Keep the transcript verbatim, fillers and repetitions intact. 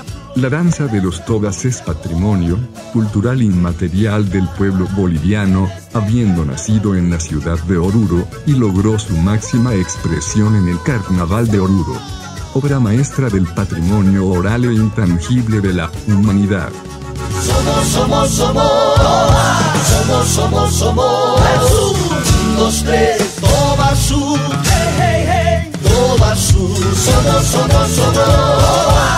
La danza de los togas es patrimonio cultural inmaterial del pueblo boliviano, habiendo nacido en la ciudad de Oruro, y logró su máxima expresión en el Carnaval de Oruro. Obra maestra del patrimonio oral e intangible de la humanidad. Somos, somos, somos, somos, somos, somos, un, dos, tres, Tobasu, hey, hey, hey, Tobasu, somos, somos, somos.